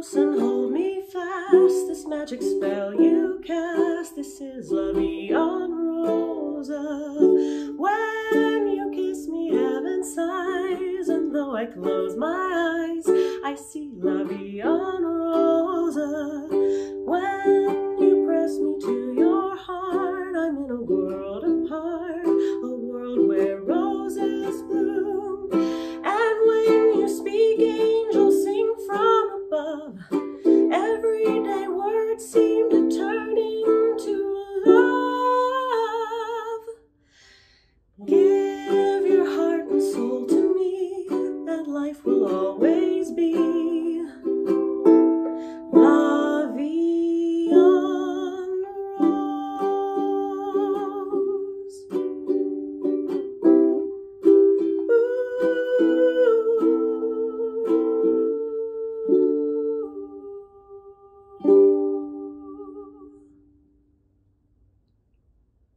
close and hold me fast. This magic spell you cast, this is La Vie en Rose. When you kiss me, heaven sighs, and though I close my eyes, I see La Vie en Rose.